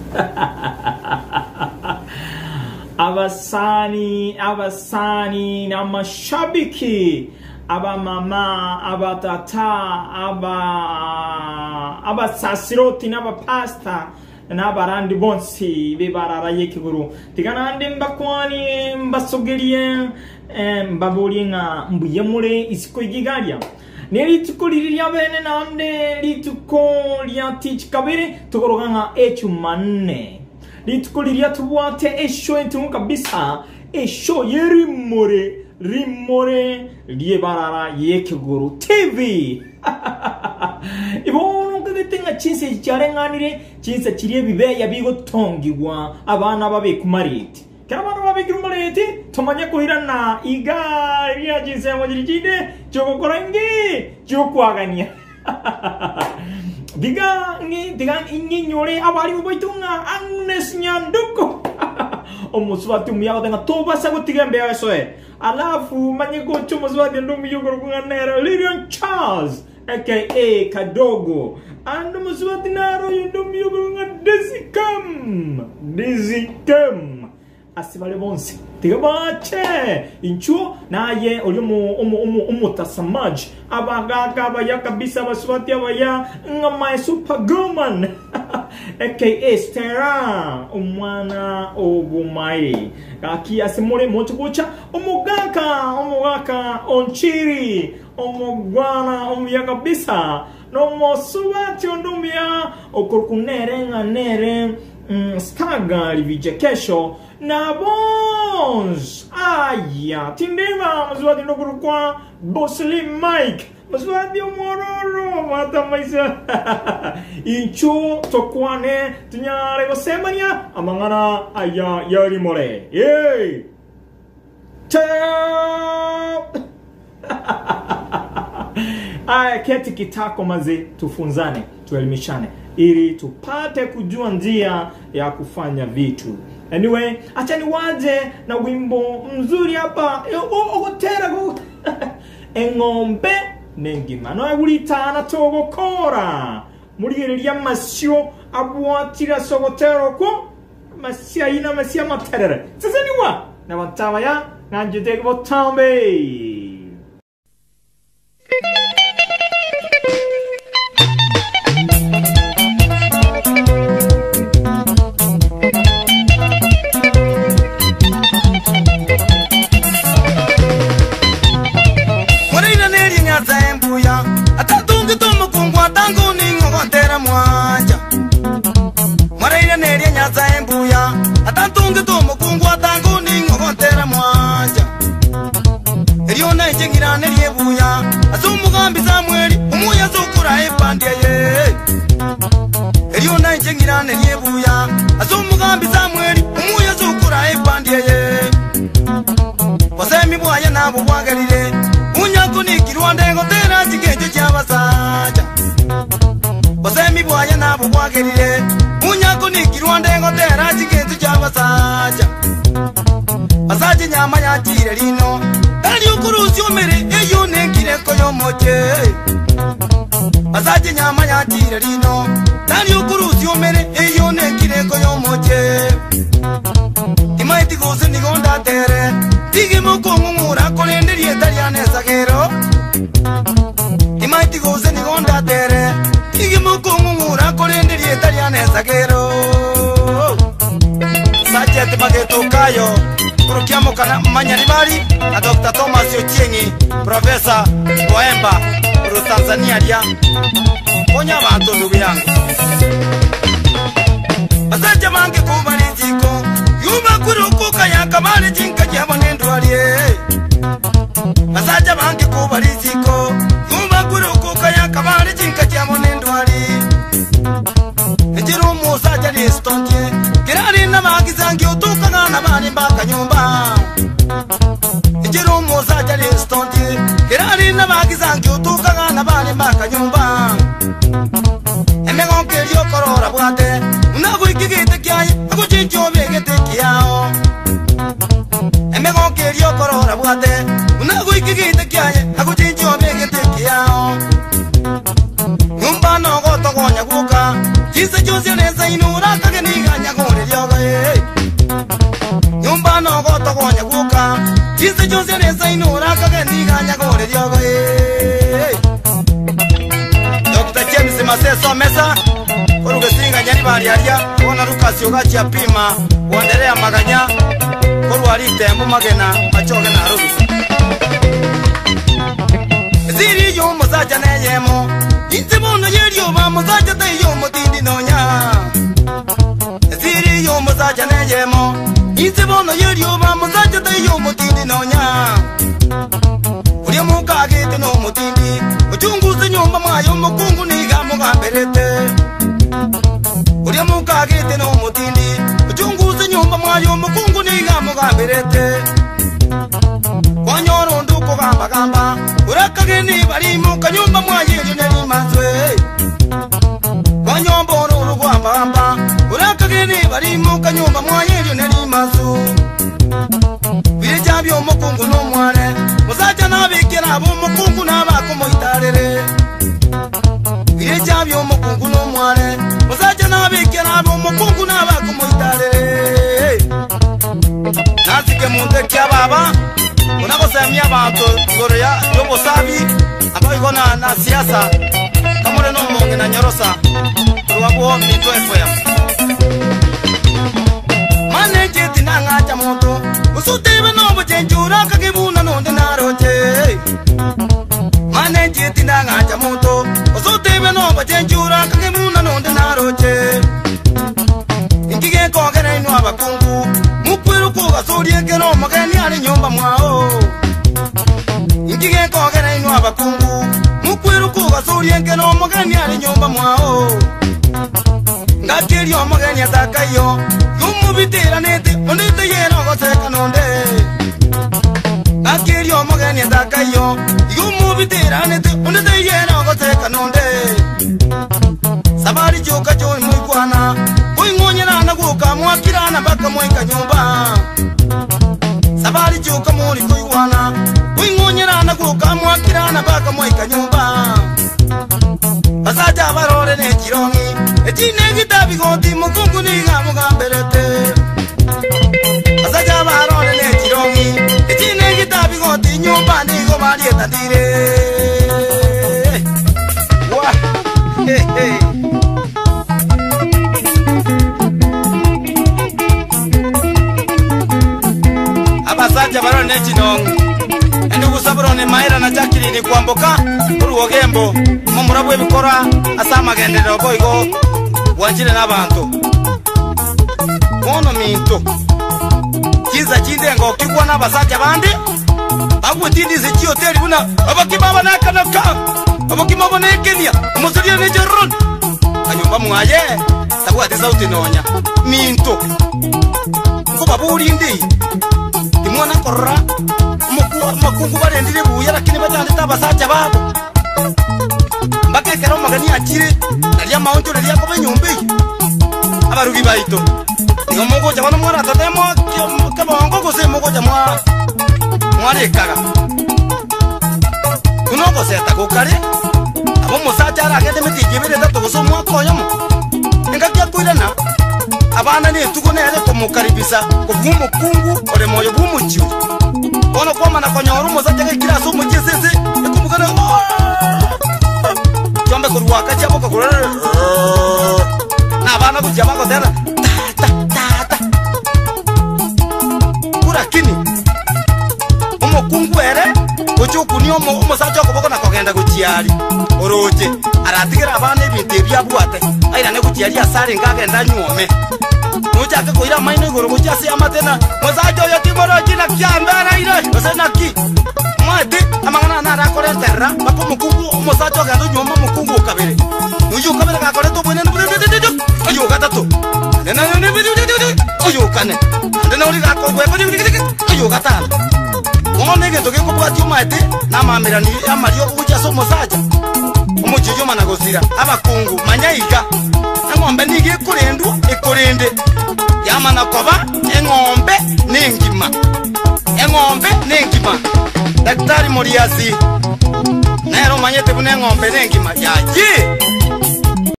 abasani na mashabiki abamama abatata abasasiroti n'abapasta n'abarandi bonsi bebararaye kiguru tiganande mbakwani mbasogeriye mbabulinga mbuyemure isiko igigalia neri tukuliriya bene nande litukolya tichikabiri tukoroganga echumane litukuliriya tubwate esho entu kabisa esho rimore liebarara yekiguru TV ibono kagetenga chinse cyarenganire chinse kiriye bibeya bigotongirwa abana babe kumariti Kamano babigirumareti tomanya kuhirana igari ya jinse mojirikide joko korangi joko aganya diga ingi nyore abari boitunga Agnes Nyanduko omuswati muyaga tenga toba sago tigambe yasoe alafu manyeko chomoswati ndo miyogoro kunganera Lilian Charles aka Kadogo ando muswati naro ndo miyogoro Dizikam asibale bonse tigabache inchuo naye olimo tasamaji abagaga abaya kabisa baswati abaya ngamae superwoman aka Stella umwana obumai aki asimole motokocha omugaka onchiri omugwana omya kabisa no mosubati ondomia okurkunerenga nere skaga livijekesho na bons aya tindema mzwadi nokurukwa Bosli Mike mzwadi omororo mata maisa incho tokwane tunyare gosemania amangana aya yari more yey aya keti kitako maze tufunzane tuelimishane ili tupate kujua njia ya kufanya vitu. Anyway, achani waje na wimbo mzuri hapa ogotera engombe nengima no agulitana togokora murigereria masyo abwatira sogotero ko masya ina masya materere sasa niwa na bantaba ya nanjete botambe Basaje nyama ya tire lino Dali ukuruzi umere eyo nekire koyo moche Basaje nyama ya tire lino Dali ukuruzi umere eyo nekire koyo moche Imaiti goze nigonda tere Tige moko ngungura kolende lieta liane sagero Imaiti goze nigonda tere Tige moko ngungura kolende lieta liane sagero Sajete mageto kayo Kurukiamo kana manyaribari na Dr. Thomas Ochiengi Professor Boemba Uru Tanzania lia Konya bantu ndugu yangu Basaje mange kubariziko Yuma kurukuka ya kamali jinka jabo nendwalie Basaje mange kubariziko Yuma kurukuka ya kamali jinka jabo nendwali Ejiru musa jali stonje Kirari na magizangi utuka na bani mbaka nyumba Ejiru musa jali stonje Kirari na magizangi utuka na bani mbaka nyumba Emengo kelio korora bwate Unagu ikigite kiaye Aku chincho begete kiao Emengo kelio korora bwate Unagu ikigite kiaye Aku chincho begete kiao Nyumba no goto gonya guka Jise jose neza inura kage niganya Jinsi Jose nesa inora kageni ganya gore diogo Dr. James Maseso Mesa Koruge singa nyani bali alia Kona Lucas Yogachi apima Wandelea maganya Koru alite mbu magena Machoge na rubi Ziri yu musaja neyemo Inti bono yeriyo ba musaja teyo mutindi nonya Ziri yu musaja neyemo Inti bono yeriyo ba musaja teyo mutindi nonya Uriya mukagete no mutindi Uchunguze nyumba mwayo mukungu niga mugamberete Uriya mukagete no mutindi Uchunguze nyumba mwayo mukungu niga mugamberete Kwanyoro nduko gamba gamba Urakageni bari muka nyumba mwayo neri mazwe Kwanyombo nuru gamba gamba Urakageni bari muka nyumba mwayo neri mazu Bire jabyo mukungu no mwane Musaja nabikira abo mukungu nabako moitarere Bire jabyo mukungu no mwane Musaja nabikira abo mukungu nabako moitarere Nasike munde kya baba Unakosemia abantu Gorea yobo sabi Ambayo ikona na siasa Kamure no monge na nyorosa Ruwabuho mito efoya Mane jeti na ngacha moto Usutibe no buchenjura kakibuna nonde naroche Mane jeti na ngacha moto Usutibe no buchenjura kakibuna nonde naroche Ingige kogere inu abakungu Mukwiru kuga suriye kero mageni ari nyumba mwao Ingige kogere inu abakungu Mukwiru kuga suriye kero mageni ari nyumba mwao Ngakiri omageni atakayo Yumubitira nete ondite yeno goseka nonde Ngakiri omageni atakayo Yumubitira nete ondite yeno goseka nonde Sabari joka joi muikwana Uingonyera na guka mwakirana baka mwika nyumba Sabari joka muri kuiwana Uingonyera na guka mwakirana baka mwika nyumba Basaja barore ne kirongi Echine gitabi goti mukungu niga mugamberete Basaja barore ne kirongi Echine gitabi goti nyumba nigo marieta dire Wah Hey hey Abasaja barore ne chinongi Endugu sabrone maira na jakiri ni kuamboka Uruwogembo Mumurabwe bikora asama gendero boygo Wanjire n'abantu Mono minto Kiza kindengo kigwa n'abasaja bandi Bagwe tindize ki hotel buna abakimaba nakanaka abakimaba nekenya umusuriye ne Jeron Anyumba mwaye Tabwa tezauti nonya Minto Kuba burindi Timwana korra Makungu barendire buya lakini batandita abasaja babo Mbake kero magani akire Nalia maunjo nalia kobe nyumbi Abarugi baito Nigo mogo jabana mwara tatemo Kaba wango kose mogo jamwa Mware kaga Kunoko se atako kare Abo musaja ara agende meti jibire dato kuso mwa koyomo Nga kia kuirana Abana ni tuko nere kumukaribisa Kufumu kungu ore moyo bumu chiu Ono kwa mana konyoru musaja kira sumu jisisi Kumukana Chombe kuruwaka chabo kakurere Na abana kujaba kotera Ta Kura kini Omo kungwere Uchuku ni omo sacho kuboko na kogenda kuchiari Oroje Aratikira abana ibintu ebyabuate Aira ne kuchiari asari ngagenda nyuome Nuchake kuira maino iguru kuchasi amatena Musacho yotimoro jina kiambera ire Osena ki Mwete amangana na rakore terra Bako mukungu musacho gando nyuoma mukungu kabere Uyu kabere kakore to bwene Ayu gatato Ayu kane Ndena uri gakogwe Ayu gatana Mwone gento geko bwati umate Namamira ni amario ujaso musacha Umujijo managozira Abakungu manyayiga Engombe nigi kurendu ikurende Yamana koba engombe ningima Engombe ningima Daktari Muriasi Nero manyete bune ngombe nengima Yaji